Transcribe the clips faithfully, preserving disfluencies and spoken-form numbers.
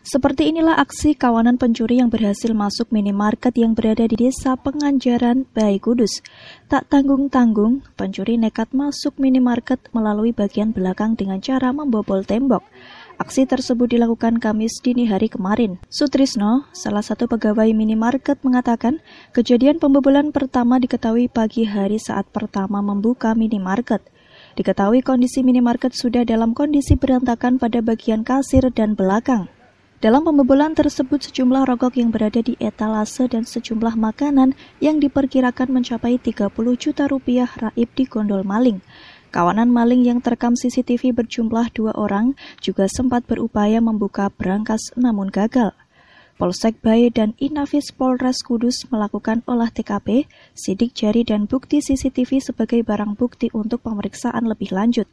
Seperti inilah aksi kawanan pencuri yang berhasil masuk minimarket yang berada di Desa Penganjaran, Bayi Kudus. Tak tanggung-tanggung, pencuri nekat masuk minimarket melalui bagian belakang dengan cara membobol tembok. Aksi tersebut dilakukan Kamis dini hari kemarin. Sutrisno, salah satu pegawai minimarket, mengatakan kejadian pembobolan pertama diketahui pagi hari saat pertama membuka minimarket. Diketahui kondisi minimarket sudah dalam kondisi berantakan pada bagian kasir dan belakang. Dalam pembobolan tersebut, sejumlah rokok yang berada di etalase dan sejumlah makanan yang diperkirakan mencapai tiga puluh juta rupiah raib digondol maling. Kawanan maling yang terekam C C T V berjumlah dua orang juga sempat berupaya membuka brankas namun gagal. Polsek Bayi dan Inafis Polres Kudus melakukan olah T K P, sidik jari dan bukti C C T V sebagai barang bukti untuk pemeriksaan lebih lanjut.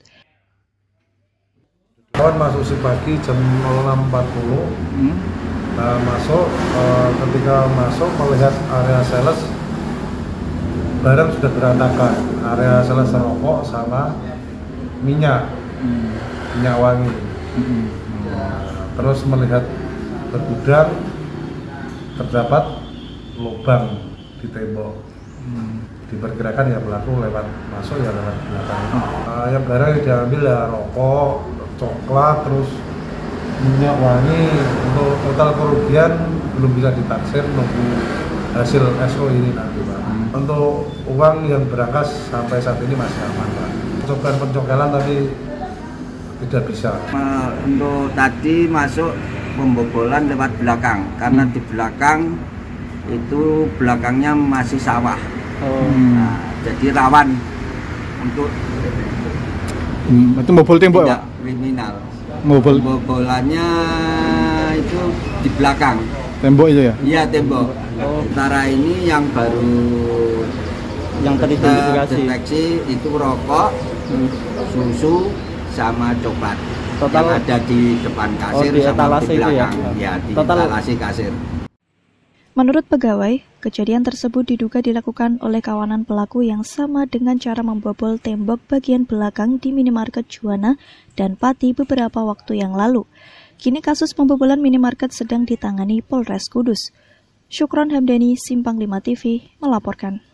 Kawan masuk si pagi jam enam empat puluh, hmm. nah, masuk uh, ketika masuk melihat area sales barang sudah berantakan, area sales rokok sama minyak, hmm. minyak wangi. Hmm. Nah, terus melihat bergudang terdapat lubang di tembok. Hmm. Diperkirakan ya pelaku lewat masuk ya lewat belakang. Hmm. Uh, yang barang yang diambil ya rokok, coklat, terus minyak wangi. Untuk total kerugian belum bisa ditaksir, nunggu hasil S O ini nanti Pak. Hmm. Untuk uang yang berangkas sampai saat ini masih aman Pak. Coba pencokelan tapi tidak bisa. Untuk tadi masuk pembobolan lewat belakang, karena hmm. di belakang itu belakangnya masih sawah. Oh. Nah, jadi rawan untuk hmm, itu membobol tembok ya? Kriminal. Membobol. Pembobolannya itu di belakang. Tembok itu ya? Iya, tembok. Oh. Sementara ini yang baru yang tadi deteksi itu rokok, hmm. susu sama coklat. Total yang ada di depan kasir oh, di sama di belakang. Ya, ya di Total. etalase kasir. Menurut pegawai, kejadian tersebut diduga dilakukan oleh kawanan pelaku yang sama dengan cara membobol tembok bagian belakang di minimarket Juwana dan Pati beberapa waktu yang lalu. Kini kasus pembobolan minimarket sedang ditangani Polres Kudus. Syukron Hamdani, Simpang lima T V, melaporkan.